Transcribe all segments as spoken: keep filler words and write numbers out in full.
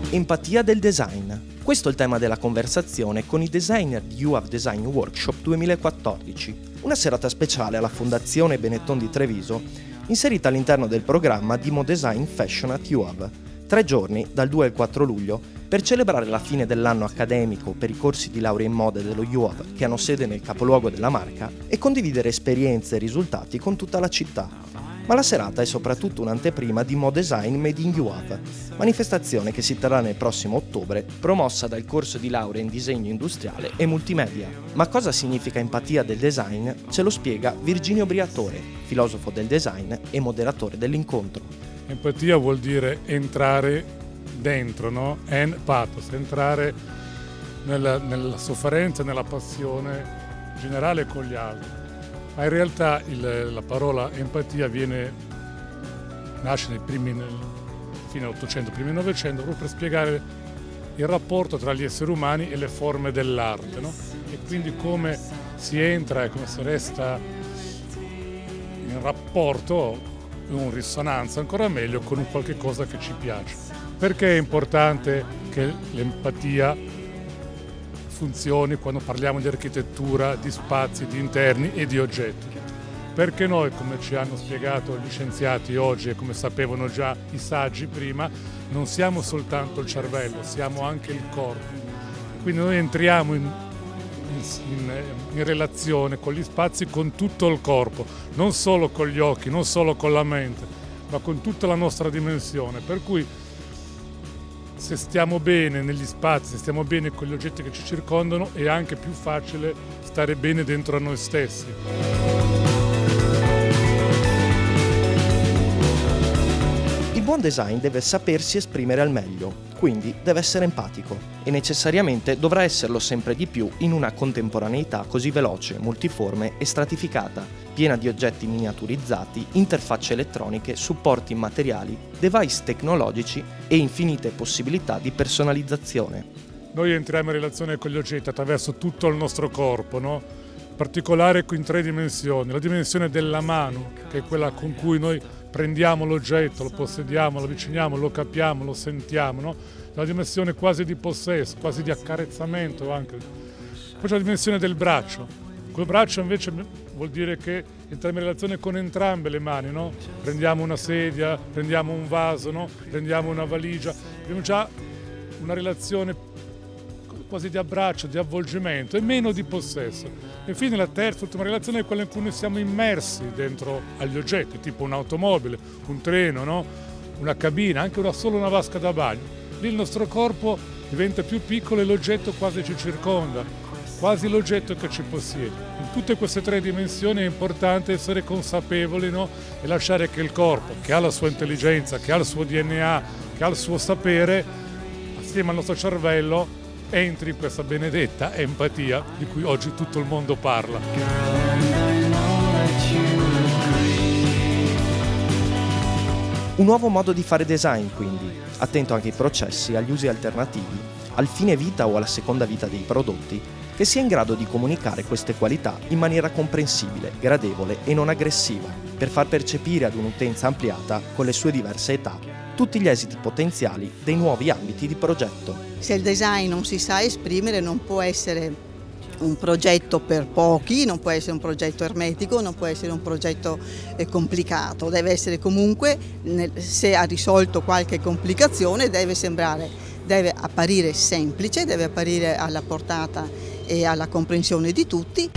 Empatia del design. Questo è il tema della conversazione con i designer di You Have Design Workshop duemilaquattordici, una serata speciale alla Fondazione Benetton di Treviso, inserita all'interno del programma Dimo Design Fashion at You Have, tre giorni dal due al quattro luglio, per celebrare la fine dell'anno accademico per i corsi di laurea in moda dello You Have che hanno sede nel capoluogo della marca e condividere esperienze e risultati con tutta la città. Ma la serata è soprattutto un'anteprima di Mo Design Made in You Have, manifestazione che si terrà nel prossimo ottobre, promossa dal corso di laurea in disegno industriale e multimedia. Ma cosa significa empatia del design? Ce lo spiega Virginio Briatore, filosofo del design e moderatore dell'incontro. Empatia vuol dire entrare dentro, no? En pathos, entrare nella, nella sofferenza, nella passione generale con gli altri. Ma in realtà il, la parola empatia viene, nasce nei primi, nel fine Ottocento, primi Novecento, proprio per spiegare il rapporto tra gli esseri umani e le forme dell'arte, no? E quindi come si entra e come si resta in rapporto, in risonanza ancora meglio con un qualche cosa che ci piace. Perché è importante che l'empatia funzioni quando parliamo di architettura, di spazi, di interni e di oggetti? Perché noi, come ci hanno spiegato gli scienziati oggi e come sapevano già i saggi prima, non siamo soltanto il cervello, siamo anche il corpo. Quindi noi entriamo in, in, in relazione con gli spazi con tutto il corpo, non solo con gli occhi, non solo con la mente, ma con tutta la nostra dimensione. Per cui se stiamo bene negli spazi, se stiamo bene con gli oggetti che ci circondano, è anche più facile stare bene dentro a noi stessi. Il buon design deve sapersi esprimere al meglio, quindi deve essere empatico e necessariamente dovrà esserlo sempre di più in una contemporaneità così veloce, multiforme e stratificata, piena di oggetti miniaturizzati, interfacce elettroniche, supporti immateriali, device tecnologici e infinite possibilità di personalizzazione. Noi entriamo in relazione con gli oggetti attraverso tutto il nostro corpo, no? In particolare in tre dimensioni. La dimensione della mano, che è quella con cui noi prendiamo l'oggetto, lo possediamo, lo avviciniamo, lo capiamo, lo sentiamo, no? La dimensione quasi di possesso, quasi di accarezzamento anche. Poi c'è la dimensione del braccio. Col braccio invece vuol dire che entriamo in relazione con entrambe le mani, no? Prendiamo una sedia, prendiamo un vaso, no? Prendiamo una valigia, abbiamo già una relazione quasi di abbraccio, di avvolgimento e meno di possesso. E infine la terza, ultima relazione è quella in cui noi siamo immersi dentro agli oggetti, tipo un'automobile, un treno, no? Una cabina, anche una, solo una vasca da bagno. Lì il nostro corpo diventa più piccolo e l'oggetto quasi ci circonda, quasi l'oggetto che ci possiede. In tutte queste tre dimensioni è importante essere consapevoli, no? E lasciare che il corpo, che ha la sua intelligenza, che ha il suo D N A, che ha il suo sapere, assieme al nostro cervello, entri in questa benedetta empatia di cui oggi tutto il mondo parla. Un nuovo modo di fare design, quindi, attento anche ai processi, agli usi alternativi, al fine vita o alla seconda vita dei prodotti, che sia in grado di comunicare queste qualità in maniera comprensibile, gradevole e non aggressiva, per far percepire ad un'utenza ampliata, con le sue diverse età, tutti gli esiti potenziali dei nuovi ambiti di progetto. Se il design non si sa esprimere non può essere un progetto per pochi, non può essere un progetto ermetico, non può essere un progetto eh, complicato, deve essere comunque, nel, se ha risolto qualche complicazione, deve sembrare, deve apparire semplice, deve apparire alla portata e alla comprensione di tutti.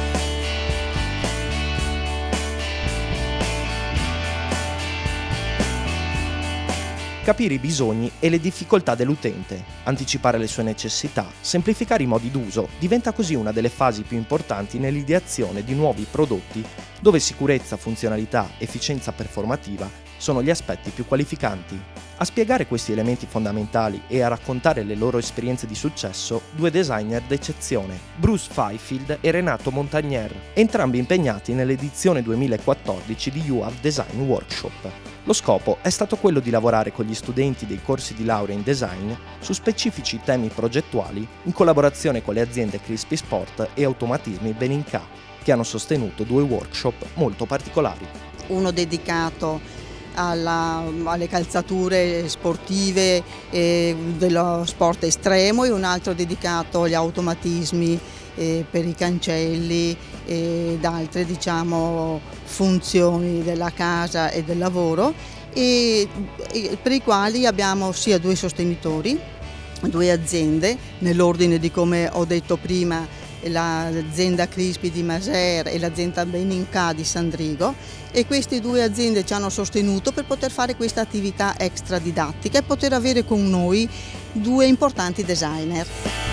Capire i bisogni e le difficoltà dell'utente, anticipare le sue necessità, semplificare i modi d'uso diventa così una delle fasi più importanti nell'ideazione di nuovi prodotti dove sicurezza, funzionalità, efficienza performativa sono gli aspetti più qualificanti. A spiegare questi elementi fondamentali e a raccontare le loro esperienze di successo, due designer d'eccezione, Bruce Fifield e Renato Montagnier, entrambi impegnati nell'edizione duemilaquattordici di You Have Design Workshop. Lo scopo è stato quello di lavorare con gli studenti dei corsi di laurea in design su specifici temi progettuali in collaborazione con le aziende Crispy Sport e Automatismi Beninca, che hanno sostenuto due workshop molto particolari. Uno dedicato alla, alle calzature sportive eh, dello sport estremo e un altro dedicato agli automatismi eh, per i cancelli ed altre, diciamo, funzioni della casa e del lavoro, e, e per i quali abbiamo sia due sostenitori, due aziende, nell'ordine di come ho detto prima, l'azienda Crispi di Maser e l'azienda Beninca di Sandrigo, e queste due aziende ci hanno sostenuto per poter fare questa attività extra didattica e poter avere con noi due importanti designer.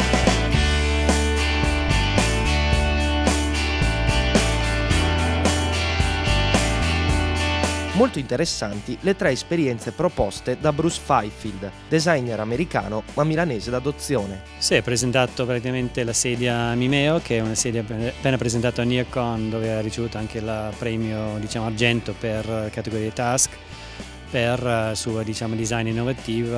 Molto interessanti le tre esperienze proposte da Bruce Fifield, designer americano ma milanese d'adozione. Sì, ha presentato praticamente la sedia Mimeo, che è una sedia appena presentata a NeoCon, dove ha ricevuto anche il premio, diciamo, argento per categoria Task, per il suo, diciamo, design innovativo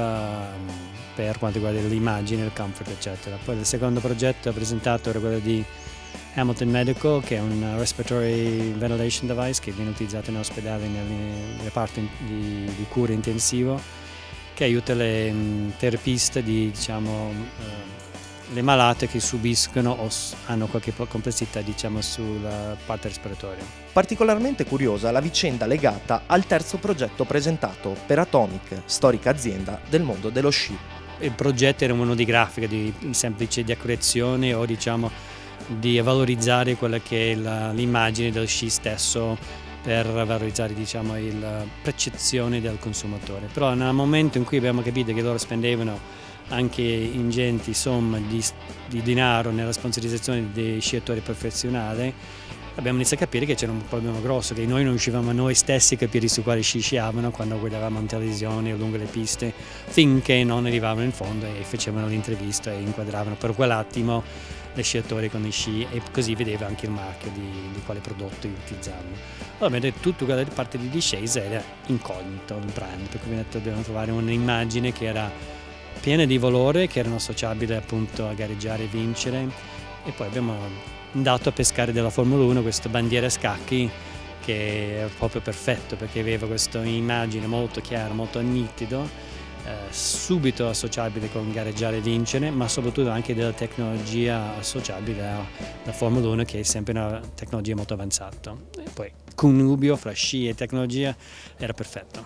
per quanto riguarda l'immagine, il comfort, eccetera. Poi il secondo progetto ha presentato era quello di Hamilton Medical, che è un respiratory ventilation device che viene utilizzato in ospedale nel reparto di, di cura intensivo, che aiuta le um, terapiste di, diciamo, uh, le malate che subiscono o hanno qualche complessità, diciamo, sulla parte respiratoria. Particolarmente curiosa la vicenda legata al terzo progetto presentato per Atomic, storica azienda del mondo dello sci. Il progetto era uno di grafica, di semplice decorazione o, diciamo, di valorizzare quella che è l'immagine del sci stesso, per valorizzare, diciamo, la percezione del consumatore. Però nel momento in cui abbiamo capito che loro spendevano anche ingenti somme di, di denaro nella sponsorizzazione dei sciatori professionali, abbiamo iniziato a capire che c'era un problema grosso, che noi non riuscivamo noi stessi a capire su quali sci sciavano quando guardavamo in televisione o lungo le piste, finché non arrivavano in fondo e facevano l'intervista e inquadravano per quell'attimo le sciatori con i sci, e così vedeva anche il marchio di, di quale prodotto utilizzavano. Allora, vedete, tutta quella parte di discesa era incognito, il brand, per cui abbiamo detto dobbiamo trovare un'immagine che era piena di valore, che erano associabili appunto a gareggiare e vincere, e poi abbiamo andato a pescare della Formula uno questa bandiera a scacchi, che è proprio perfetto perché aveva questa immagine molto chiara, molto nitido, Eh, subito associabile con gareggiare e vincere, ma soprattutto anche della tecnologia associabile alla Formula uno, che è sempre una tecnologia molto avanzata. E poi connubio fra sci e tecnologia era perfetto.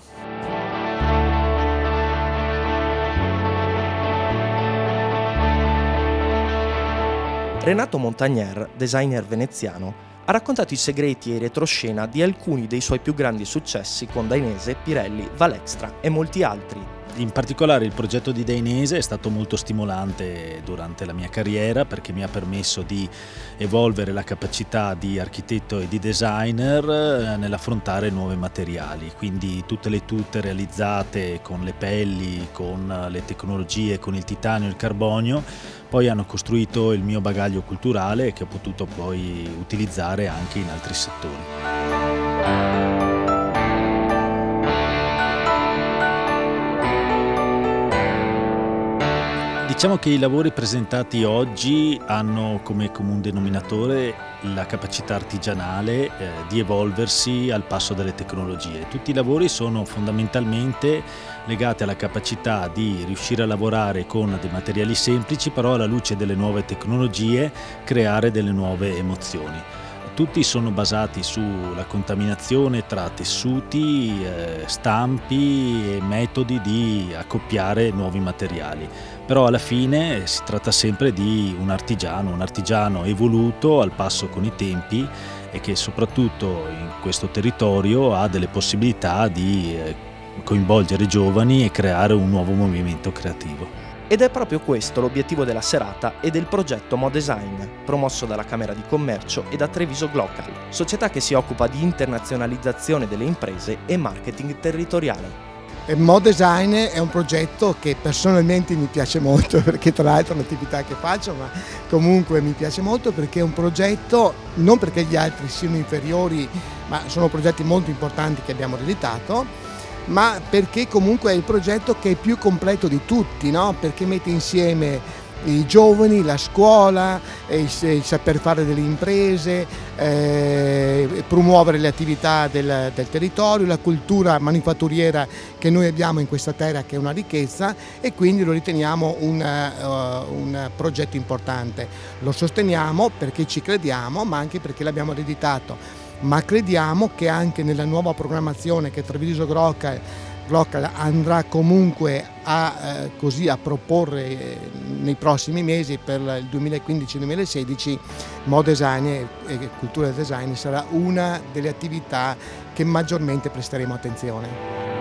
Renato Montagnier, designer veneziano, ha raccontato i segreti e i retroscena di alcuni dei suoi più grandi successi con Dainese, Pirelli, Valextra e molti altri. In particolare il progetto di Dainese è stato molto stimolante durante la mia carriera, perché mi ha permesso di evolvere la capacità di architetto e di designer nell'affrontare nuovi materiali, quindi tutte le tute realizzate con le pelli, con le tecnologie, con il titanio e il carbonio, poi hanno costruito il mio bagaglio culturale che ho potuto poi utilizzare anche in altri settori. Diciamo che i lavori presentati oggi hanno come comune denominatore la capacità artigianale eh, di evolversi al passo delle tecnologie. Tutti i lavori sono fondamentalmente legati alla capacità di riuscire a lavorare con dei materiali semplici, però alla luce delle nuove tecnologie creare delle nuove emozioni. Tutti sono basati sulla contaminazione tra tessuti, eh, stampi e metodi di accoppiare nuovi materiali. Però alla fine si tratta sempre di un artigiano, un artigiano evoluto al passo con i tempi e che soprattutto in questo territorio ha delle possibilità di eh, coinvolgere i giovani e creare un nuovo movimento creativo. Ed è proprio questo l'obiettivo della serata e del progetto Modesign, promosso dalla Camera di Commercio e da Treviso Glocal, società che si occupa di internazionalizzazione delle imprese e marketing territoriale. Modesign è un progetto che personalmente mi piace molto, perché tra l'altro è un'attività che faccio, ma comunque mi piace molto perché è un progetto, non perché gli altri siano inferiori, ma sono progetti molto importanti che abbiamo realizzato, ma perché comunque è il progetto che è più completo di tutti, no? Perché mette insieme i giovani, la scuola, il, il saper fare delle imprese, eh, promuovere le attività del, del territorio, la cultura manifatturiera che noi abbiamo in questa terra, che è una ricchezza, e quindi lo riteniamo un, uh, un progetto importante. Lo sosteniamo perché ci crediamo, ma anche perché l'abbiamo ereditato, ma crediamo che anche nella nuova programmazione che Treviso Grocca Glocal andrà comunque a, eh, così a proporre eh, nei prossimi mesi per il duemilaquindici duemilasedici, Modesign e, e Cultura del Design sarà una delle attività che maggiormente presteremo attenzione.